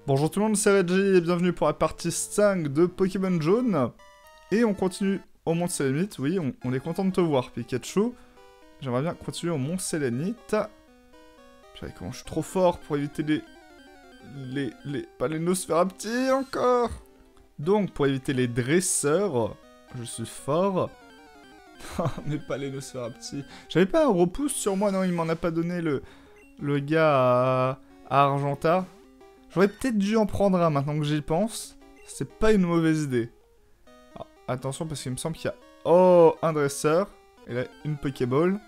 Bonjour tout le monde, c'est Reggie et bienvenue pour la partie 5 de Pokémon Jaune. Et on continue au Mont Sélénite, oui, on est content de te voir Pikachu. J'aimerais bien continuer au Mont Sélénite. Purée, comment je suis trop fort pour éviter pas les Nosferapti encore. Donc, pour éviter les dresseurs, je suis fort. Mais pas les Nosferapti. J'avais pas un repousse sur moi, non, il m'en a pas donné le gars à Argenta. J'aurais peut-être dû en prendre un maintenant que j'y pense. C'est pas une mauvaise idée. Alors, attention parce qu'il me semble qu'il y a... Oh, un dresseur. Et là, une Pokéball.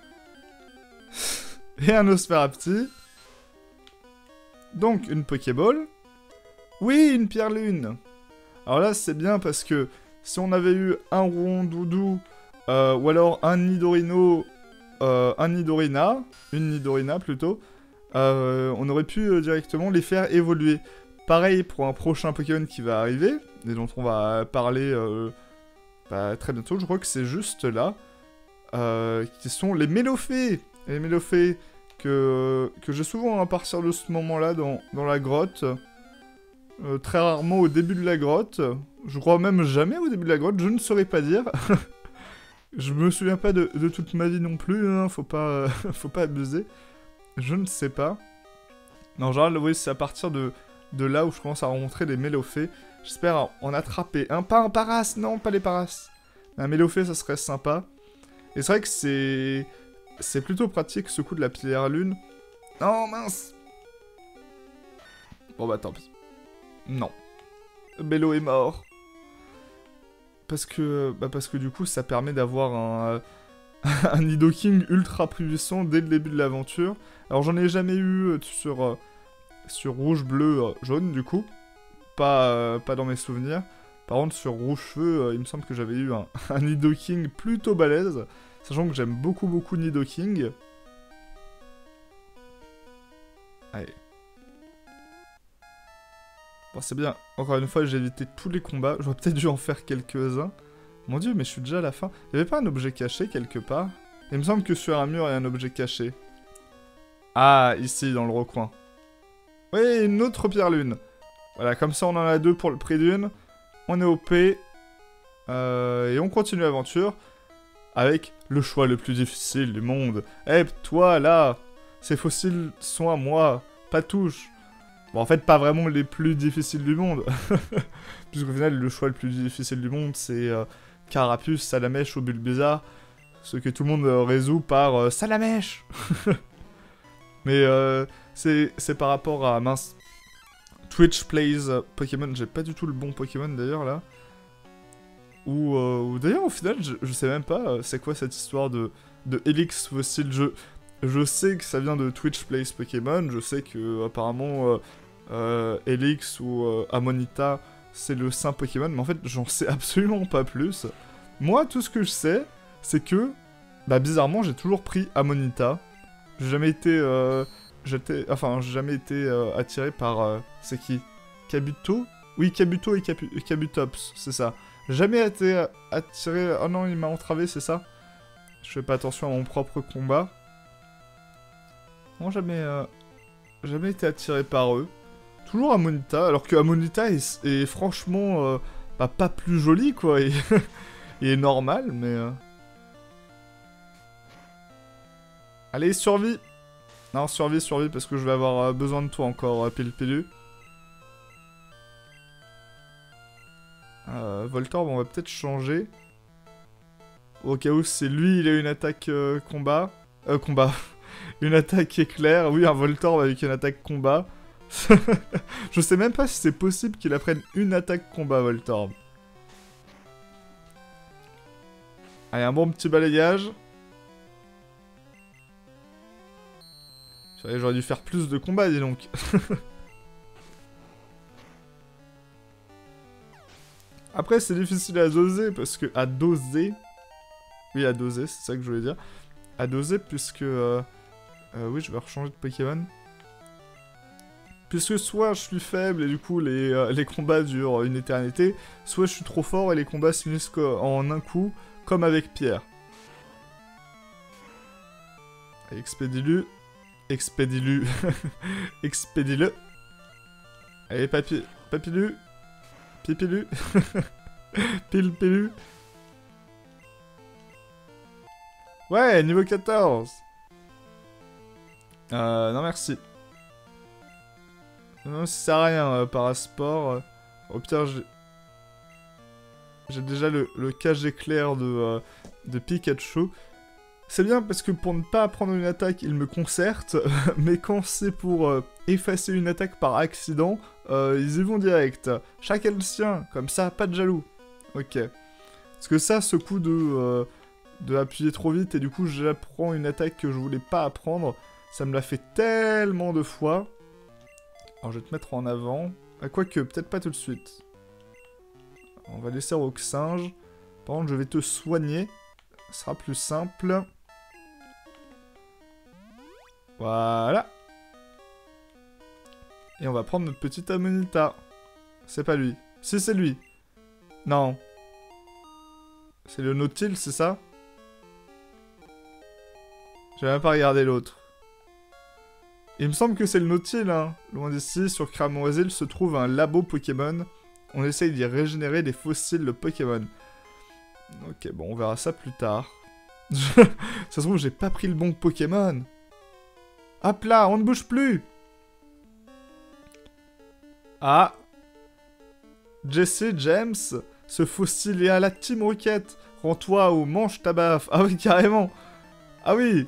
Et un Nosferapti. Donc, une Pokéball. Oui, une pierre lune. Alors là, c'est bien parce que si on avait eu un Rondoudou, ou alors un Nidorino, un Nidorina, une Nidorina plutôt, on aurait pu directement les faire évoluer. Pareil pour un prochain Pokémon qui va arriver, et dont on va parler très bientôt, je crois que c'est juste là, qui sont les Mélophées. Les Mélophées que j'ai souvent à partir de ce moment-là dans la grotte. Très rarement au début de la grotte. Je crois même jamais au début de la grotte, je ne saurais pas dire. Je me souviens pas de toute ma vie non plus, hein, faut pas abuser. Je ne sais pas. Mais en général, oui, c'est à partir de là où je commence à rencontrer des Mélophées. J'espère en attraper un. Pas un Paras, non, pas les Paras. Un Mélophée, ça serait sympa. Et c'est vrai que c'est plutôt pratique ce coup de la pierre lune. Oh mince. Bon bah tant pis. Non. Mélo est mort. Parce que du coup, ça permet d'avoir un Nidoking ultra puissant dès le début de l'aventure. Alors j'en ai jamais eu sur rouge, bleu, jaune du coup. Pas dans mes souvenirs. Par contre sur rouge feu, il me semble que j'avais eu un Nidoking plutôt balèze. Sachant que j'aime beaucoup Nidoking. Allez. Bon c'est bien, encore une fois j'ai évité tous les combats. J'aurais peut-être dû en faire quelques-uns. Mon dieu, mais je suis déjà à la fin. Il y avait pas un objet caché quelque part? Il me semble que sur un mur, il y a un objet caché. Ah, ici, dans le recoin. Oui, une autre pierre lune. Voilà, comme ça, on en a deux pour le prix d'une. On est OP. Et on continue l'aventure. Avec le choix le plus difficile du monde. Eh, toi, là, ces fossiles sont à moi. Pas touche. Bon, en fait, pas vraiment les plus difficiles du monde. Puisqu'au final, le choix le plus difficile du monde, c'est... Carapuce, Salamèche ou Bulbizarre, ce que tout le monde résout par Salamèche. Mais c'est par rapport à mince Twitch Plays Pokémon, j'ai pas du tout le bon Pokémon d'ailleurs là. Ou d'ailleurs au final je sais même pas c'est quoi cette histoire de Helix fossile. Je sais que ça vient de Twitch Plays Pokémon, je sais que apparemment Helix ou Amonita c'est le saint Pokémon, mais en fait, j'en sais absolument pas plus. Moi, tout ce que je sais, c'est que, bah, bizarrement, j'ai toujours pris Amonita. J'ai jamais été, j'ai jamais été attiré par, c'est qui? Kabuto? Oui, Kabuto et Kabutops, c'est ça. Jamais été attiré... Oh non, il m'a entravé, c'est ça? Je fais pas attention à mon propre combat. Non, jamais été attiré par eux. Toujours Amonita, alors que Amonita est franchement pas plus joli quoi, il est normal, mais... Allez, survie. Non, survie, parce que je vais avoir besoin de toi encore, Pilpilu. Voltorb, on va peut-être changer. Au cas où c'est lui, il a une attaque combat. Une attaque éclair, oui, un Voltorb avec une attaque combat. Je sais même pas si c'est possible qu'il apprenne une attaque combat, Voltorb. Allez, un bon petit balayage. J'aurais dû faire plus de combats, dis donc. Après, c'est difficile à doser, parce que... À doser... Oui, à doser, c'est ça que je voulais dire. À doser, puisque... oui, je vais rechanger de Pokémon. Puisque soit je suis faible et du coup les combats durent une éternité, soit je suis trop fort et les combats se finissent en un coup, comme avec Pierre. Expédie-le. Expédie-le. Expédie-le. Allez, papilu. Pipilu. Pilpilu. Ouais, niveau 14. Non merci. Non, ça sert à rien, parasport. Au pire, j'ai déjà le cage éclair de Pikachu. C'est bien parce que pour ne pas apprendre une attaque, il me concerte. Mais quand c'est pour effacer une attaque par accident, ils y vont direct. Chacun le sien, comme ça, pas de jaloux. Ok. Parce que ça, ce coup de appuyer trop vite et du coup j'apprends une attaque que je voulais pas apprendre, ça me l'a fait tellement de fois. Alors je vais te mettre en avant. Ah, quoique, peut-être pas tout de suite. On va laisser Rock-Singe. Par contre, je vais te soigner. Ce sera plus simple. Voilà. Et on va prendre notre petite Amonita. C'est pas lui. Si, c'est lui. Non. C'est le Nautil, c'est ça? J'ai même pas regardé l'autre. Il me semble que c'est le Nautil, hein. Loin d'ici, sur Cramoisil, se trouve un labo Pokémon. On essaye d'y régénérer des fossiles de Pokémon. Ok, bon, on verra ça plus tard. Ça se trouve, j'ai pas pris le bon Pokémon. Hop là, on ne bouge plus. Ah. Jesse James, ce fossile est à la Team Rocket. Rends-toi ou mange ta baffe. Ah oui, carrément. Ah oui.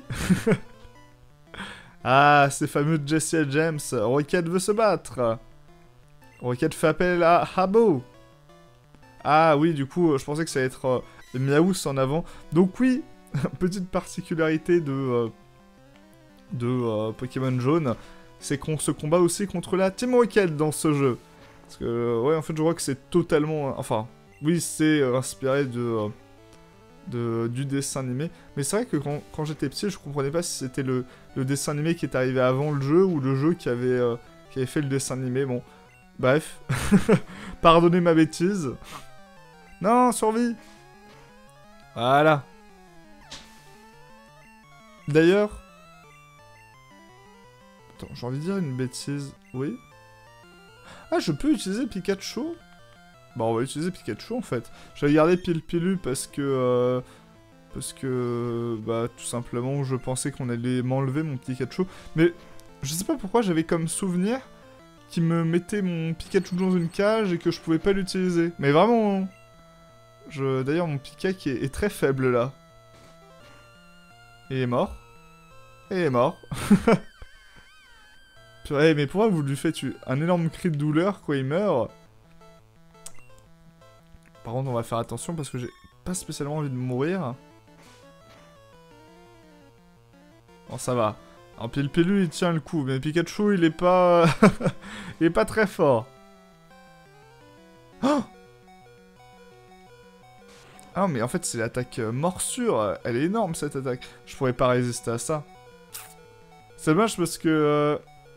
Ah, ces fameux Jesse et James. Rocket veut se battre. Rocket fait appel à Habo. Ah oui, du coup, je pensais que ça allait être Miaous en avant. Donc oui, petite particularité de Pokémon jaune, c'est qu'on se combat aussi contre la Team Rocket dans ce jeu. Parce que, ouais, en fait, je vois que c'est totalement... Enfin, oui, c'est inspiré du dessin animé. Mais c'est vrai que quand j'étais petit, je comprenais pas si c'était le dessin animé qui est arrivé avant le jeu ou le jeu qui avait fait le dessin animé. Bon, bref. Pardonnez ma bêtise. Non, survie. Voilà. D'ailleurs... Attends, j'ai envie de dire une bêtise. Oui. Ah, je peux utiliser Pikachu? Bah, on va utiliser Pikachu, en fait. J'avais gardé Pilpilu parce que... bah, tout simplement, je pensais qu'on allait m'enlever mon Pikachu. Mais, je sais pas pourquoi, j'avais comme souvenir qu'il me mettait mon Pikachu dans une cage et que je pouvais pas l'utiliser. Mais vraiment, hein. D'ailleurs, mon Pikachu est très faible, là. Il est mort. Et il est mort. Purée, mais pourquoi vous lui faites un énorme cri de douleur quand il meurt? Par contre, on va faire attention parce que j'ai pas spécialement envie de mourir. Bon, ça va. Alors, Pilpilu, il tient le coup, mais Pikachu, il est pas... il est pas très fort. Oh, ah, mais en fait, c'est l'attaque morsure. Elle est énorme, cette attaque. Je pourrais pas résister à ça. C'est dommage parce que...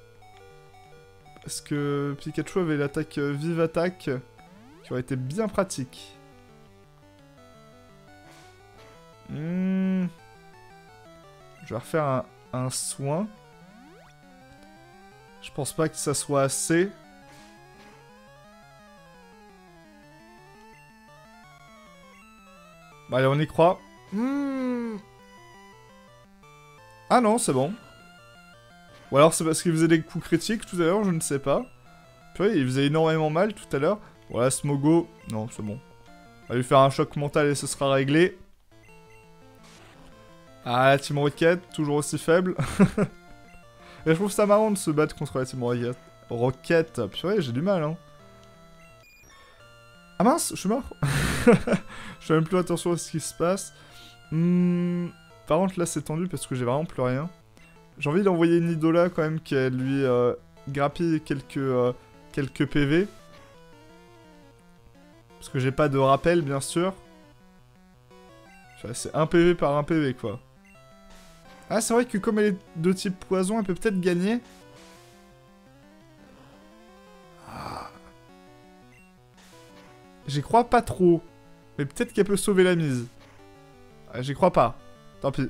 Pikachu avait l'attaque vive attaque qui aurait été bien pratique. Je vais refaire un soin. Je pense pas que ça soit assez. Bah allez, on y croit. Ah non, c'est bon. Ou alors c'est parce qu'il faisait des coups critiques tout à l'heure, je ne sais pas. Puis il faisait énormément mal tout à l'heure. Voilà, Smogo. Non, c'est bon. On va lui faire un choc mental et ce sera réglé. Ah, la Team Rocket, toujours aussi faible. Et je trouve ça marrant de se battre contre la Team Rocket. Rocket, purée, j'ai du mal, hein. Ah mince, je suis mort. Je fais même plus attention à ce qui se passe. Par contre, là, c'est tendu parce que j'ai vraiment plus rien. J'ai envie d'envoyer une Nidola quand même qui lui grappille quelques PV. Parce que j'ai pas de rappel, bien sûr. C'est 1 PV par 1 PV, quoi. Ah, c'est vrai que comme elle est de type poison, elle peut peut-être gagner. Ah. J'y crois pas trop. Mais peut-être qu'elle peut sauver la mise. Ah, j'y crois pas. Tant pis.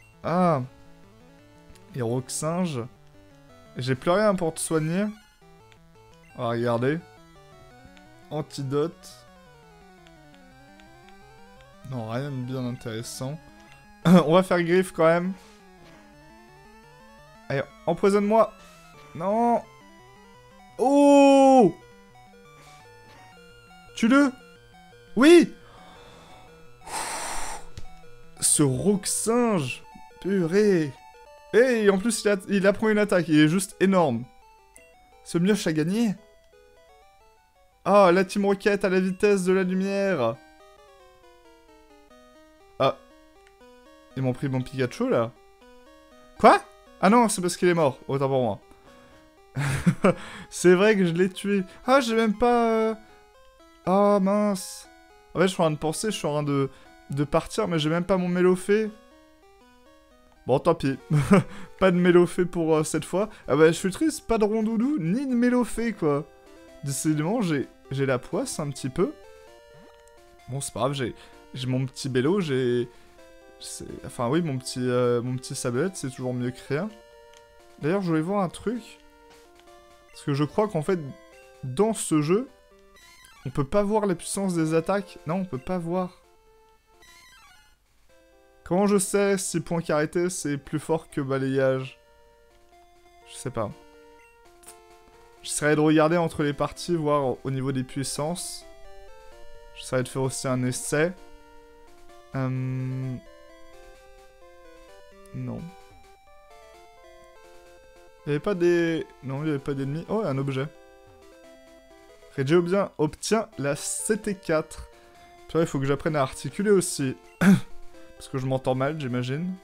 Ah. Et Rock-Singe. J'ai plus rien pour te soigner. On va regarder. Antidote. Non, rien de bien intéressant. On va faire griffe quand même. Allez, empoisonne-moi. Non. Oh. Tue-le. Oui. Ce roc singe. Purée. Et en plus, il apprend une attaque. Il est juste énorme. Ce mioche a gagné. Ah, la Team Rocket à la vitesse de la lumière. Ah. Ils m'ont pris mon Pikachu, là. Quoi? Ah non, c'est parce qu'il est mort. Autant pour moi. C'est vrai que je l'ai tué. Ah, j'ai même pas... Ah, mince. En fait, je suis en train de penser, je suis en train de partir, mais j'ai même pas mon Mélofée. Bon, tant pis. Pas de Mélofée pour cette fois. Ah bah, je suis triste, pas de Rondoudou, ni de Mélofée, quoi. Décidément, j'ai la poisse un petit peu. Bon, c'est pas grave, j'ai mon petit Bélo, Enfin, oui, mon petit Sablette, c'est toujours mieux que rien. D'ailleurs, je voulais voir un truc. Parce que je crois qu'en fait, dans ce jeu, on peut pas voir la puissance des attaques. Non, on peut pas voir. Comment je sais si point carité, c'est plus fort que balayage? Je sais pas. J'essaierai de regarder entre les parties, voir au niveau des puissances. J'essaierai de faire aussi un essai. Non. Il n'y avait pas des... Non, il n'y avait pas d'ennemis. Oh, un objet. Reggie obtient la CT4. Puis il faut que j'apprenne à articuler aussi. Parce que je m'entends mal, j'imagine.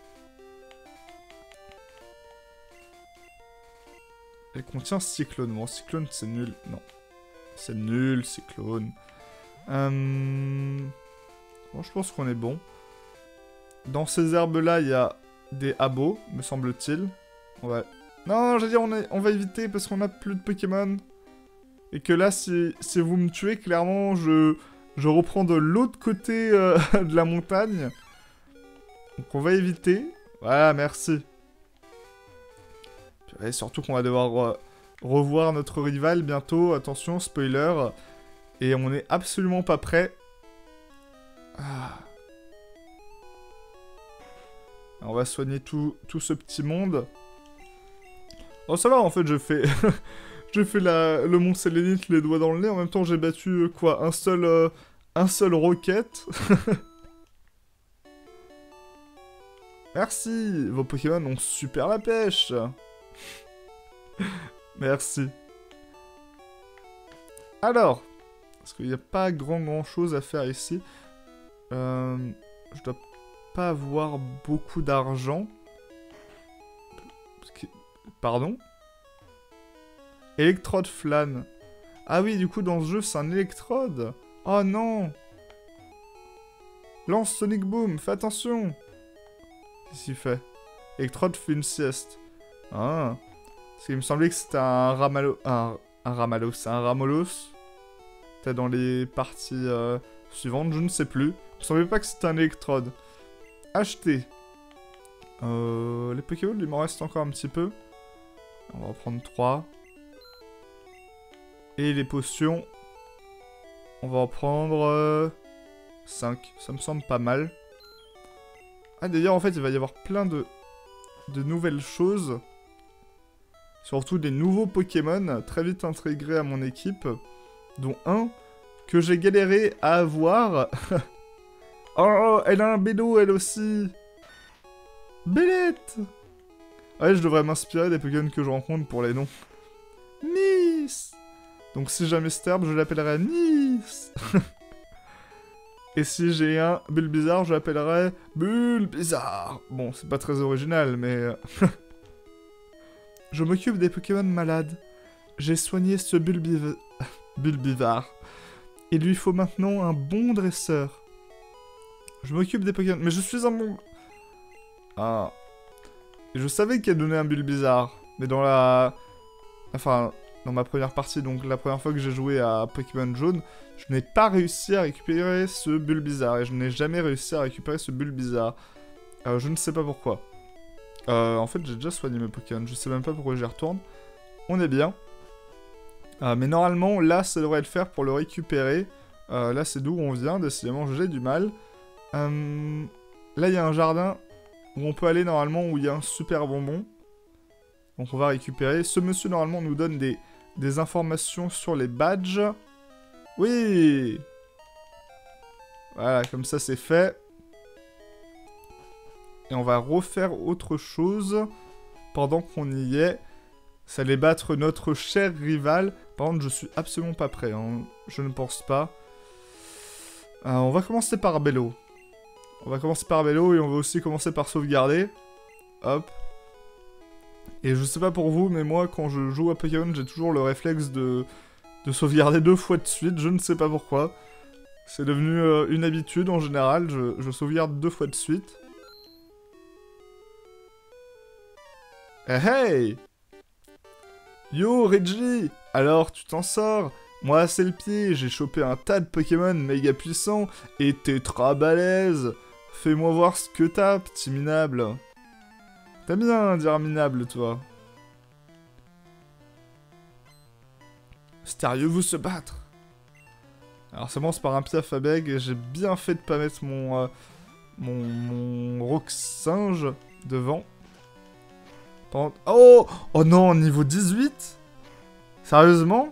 Elle contient Cyclone. Bon, Cyclone, c'est nul. Non. C'est nul, Cyclone. Bon, je pense qu'on est bon. Dans ces herbes-là, il y a des abos, me semble-t-il. Ouais. Non, j'allais dire, on va éviter parce qu'on n'a plus de Pokémon. Et que là, si vous me tuez, clairement, je reprends de l'autre côté de la montagne. Donc on va éviter. Voilà, merci. Et surtout qu'on va devoir revoir notre rival bientôt. Attention, spoiler. Et on n'est absolument pas prêt. Ah. On va soigner tout ce petit monde. Oh, ça va, en fait, je fais... j'ai fait le Mont Sélénite les doigts dans le nez. En même temps, j'ai battu, quoi, un seul Rocket. Merci. Vos Pokémon ont super la pêche. Merci. Alors, parce qu'il n'y a pas grand chose à faire ici. Je dois pas avoir beaucoup d'argent. Pardon? Électrode flâne. Ah oui, du coup, dans ce jeu, c'est un électrode. Oh non! Lance Sonic Boom, fais attention! Qu'est-ce qu'il fait? Électrode fait une sieste. Ah. Parce qu'il me semblait que c'était un Ramalos. Un Ramolos. Peut-être dans les parties suivantes, je ne sais plus. Il me semblait pas que c'était un électrode. Acheter. Les Pokéballs, il m'en reste encore un petit peu. On va en prendre 3. Et les potions, on va en prendre 5. Ça me semble pas mal. Ah, d'ailleurs, en fait, il va y avoir plein de nouvelles choses. Surtout des nouveaux Pokémon très vite intégrés à mon équipe. Dont un que j'ai galéré à avoir. Oh, elle a un bédo, elle aussi. Bélette. Ouais, je devrais m'inspirer des Pokémon que je rencontre pour les noms. Nice. Donc si jamais c'est herbe, je l'appellerai Nice. Et si j'ai un Bulbizarre, je l'appellerai Bulbizarre. Bon, c'est pas très original, mais... Je m'occupe des Pokémon malades. J'ai soigné ce Bulbizarre. Il lui faut maintenant un bon dresseur. Je m'occupe des Pokémon... Mais je suis un bon... Ah... Et je savais qu'elle donnait un Bulbizarre. Mais dans la... Enfin... Dans ma première partie, donc la première fois que j'ai joué à Pokémon Jaune, je n'ai pas réussi à récupérer ce Bulbizarre. Et je n'ai jamais réussi à récupérer ce Bulbizarre. Je ne sais pas pourquoi. En fait, j'ai déjà soigné mes Pokémon. Je sais même pas pourquoi j'y retourne. On est bien. Mais normalement, là, ça devrait le faire pour le récupérer. Là, c'est d'où on vient, décidément, j'ai du mal. Là, il y a un jardin où on peut aller, normalement, où il y a un super bonbon. Donc, on va récupérer. Ce monsieur, normalement, nous donne des informations sur les badges. Oui! Voilà, comme ça, c'est fait. Et on va refaire autre chose pendant qu'on y est. Ça allait battre notre cher rival. Par contre, je suis absolument pas prêt. Hein. Je ne pense pas. On va commencer par Bello. On va commencer par Bello et on va aussi commencer par sauvegarder. Hop. Et je sais pas pour vous, mais moi, quand je joue à Pokémon, j'ai toujours le réflexe de sauvegarder 2 fois de suite. Je ne sais pas pourquoi. C'est devenu une habitude en général. Je sauvegarde 2 fois de suite. Hey, hey! Yo, Reggie! Alors, tu t'en sors? Moi, c'est le pied, j'ai chopé un tas de Pokémon méga puissants, et t'es très balèze! Fais-moi voir ce que t'as, petit minable. T'aimes bien dire minable, toi. Stérieux-vous se battre? Alors, ça commence par un piaf à beg, et j'ai bien fait de pas mettre mon roc singe devant. Oh! Oh non, niveau 18? Sérieusement?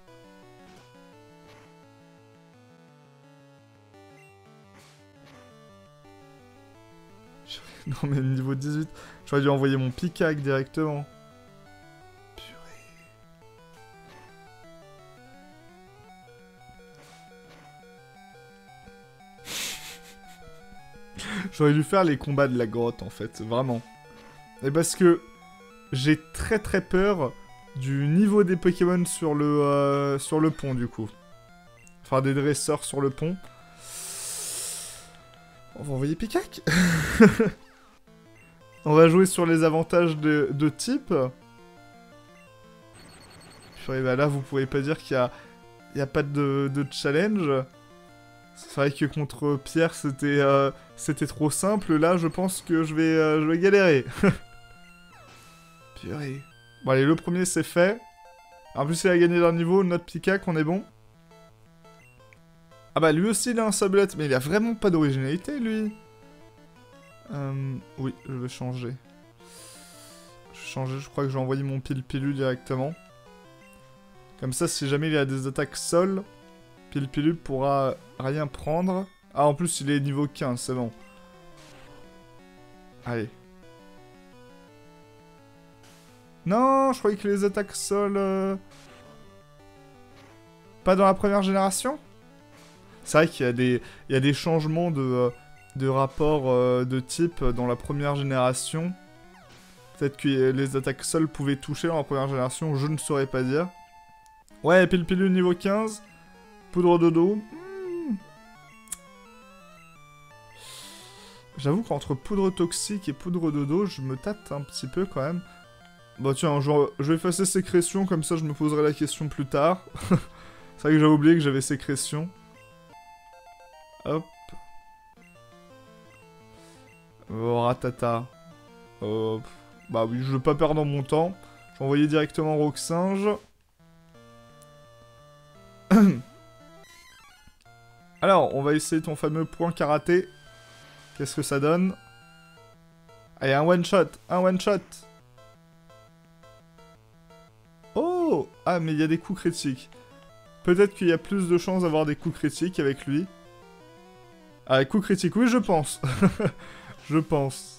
Non mais niveau 18, j'aurais dû envoyer mon Pikac directement. Purée. J'aurais dû faire les combats de la grotte en fait, vraiment. Et parce que j'ai très très peur du niveau des Pokémon sur le pont du coup. Enfin des dresseurs sur le pont. On va envoyer Pikac. On va jouer sur les avantages de type. Puis bah là, vous pouvez pas dire qu'il y a pas de challenge. C'est vrai que contre Pierre, c'était trop simple. Là, je pense que je vais galérer. Purée. Bon, allez, le premier, c'est fait. En plus, il a gagné d'un niveau. Notre Pikac, on est bon. Ah bah, lui aussi, il a un sablette. Mais il a vraiment pas d'originalité, lui. Oui, je vais changer. Je crois que je vais envoyer mon Pilpilu directement. Comme ça, si jamais il a des attaques sol, Pilpilu pourra rien prendre. Ah, en plus, il est niveau 15, c'est bon. Allez. Non, je croyais que les attaques sol... Pas dans la première génération? C'est vrai qu'il y a des changements de rapport de type dans la première génération. Peut-être que les attaques sol pouvaient toucher dans la première génération, je ne saurais pas dire. Ouais, Pilpilu niveau 15. Poudre de dos. J'avoue qu'entre poudre toxique et poudre de dos, je me tâte un petit peu quand même. Bah tiens, je vais effacer sécrétion, comme ça je me poserai la question plus tard. C'est vrai que j'avais oublié que j'avais sécrétion. Hop. Oh, ratata. Hop. Bah oui, je veux pas perdre mon temps. Je vais envoyer directement Rock Singe. Alors, on va essayer ton fameux point karaté. Qu'est-ce que ça donne? Allez, un one-shot. Un one-shot. Oh! Ah, mais il y a des coups critiques. Peut-être qu'il y a plus de chances d'avoir des coups critiques avec lui. Ah, coups critiques, oui, je pense. Je pense.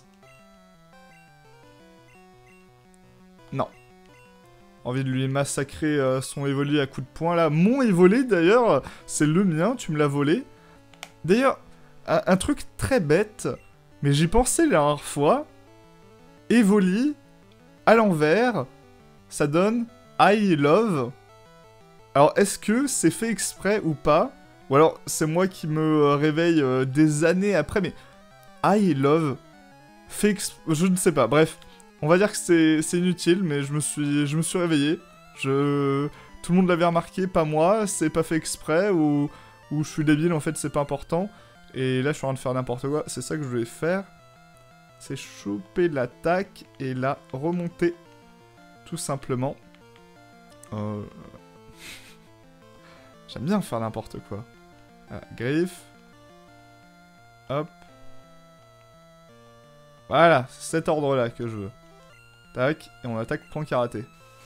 Non. Envie de lui massacrer son Evoli à coups de poing, là. Mon Evoli, d'ailleurs, c'est le mien, tu me l'as volé. D'ailleurs, un truc très bête, mais j'y pensais la dernière fois. Evoli, à l'envers, ça donne I love. Alors, est-ce que c'est fait exprès ou pas? Ou alors, c'est moi qui me réveille des années après, mais I love fait exprès... Je ne sais pas, bref. On va dire que c'est inutile, mais je me suis réveillé. Tout le monde l'avait remarqué, pas moi, c'est pas fait exprès, ou je suis débile, en fait, c'est pas important. Et là, je suis en train de faire n'importe quoi, c'est ça que je vais faire. C'est choper l'attaque et la remonter, tout simplement. J'aime bien faire n'importe quoi. Voilà, griffe. Hop. Voilà, c'est cet ordre-là que je veux. Tac, et on attaque point karaté.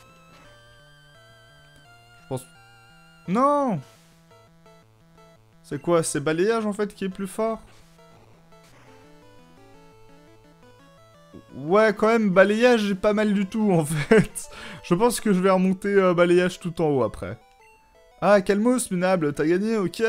Je pense... Non! C'est quoi? C'est balayage en fait qui est plus fort? Ouais, quand même, balayage est pas mal du tout en fait. Je pense que je vais remonter balayage tout en haut après. Ah, Calmos, minable, t'as gagné, ok?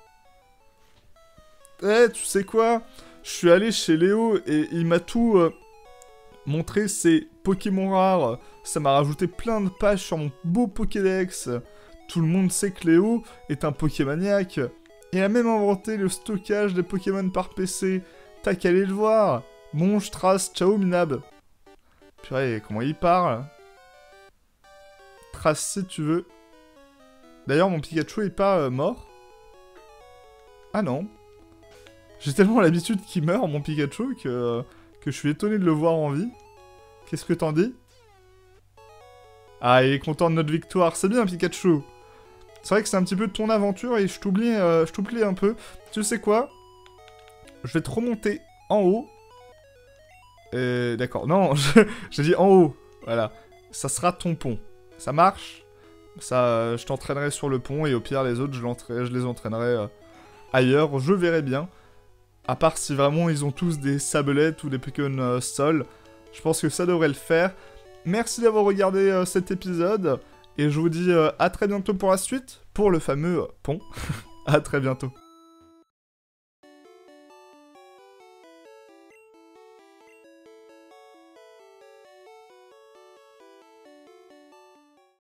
Eh, tu sais quoi? Je suis allé chez Léo et il m'a tout montré ses Pokémon rares. Ça m'a rajouté plein de pages sur mon beau Pokédex. Tout le monde sait que Léo est un Pokémaniaque. Il a même inventé le stockage des Pokémon par PC. T'as qu'à aller le voir. Bon, je trace. Ciao, Minab. Purée, comment il parle? Trace si tu veux. D'ailleurs, mon Pikachu est pas mort. Ah non. J'ai tellement l'habitude qu'il meurt, mon Pikachu, que je suis étonné de le voir en vie. Qu'est-ce que t'en dis? Ah, il est content de notre victoire. C'est bien, Pikachu. C'est vrai que c'est un petit peu ton aventure et je t'oublie un peu. Tu sais quoi? Je vais te remonter en haut. D'accord. Non, j'ai dit en haut. Voilà. Ça sera ton pont. Ça marche? Ça, je t'entraînerai sur le pont et au pire, les autres, je les entraînerai ailleurs. Je verrai bien. À part si vraiment ils ont tous des sabelettes ou des Pokémon sol. Je pense que ça devrait le faire. Merci d'avoir regardé cet épisode. Et je vous dis à très bientôt pour la suite. Pour le fameux pont. À très bientôt.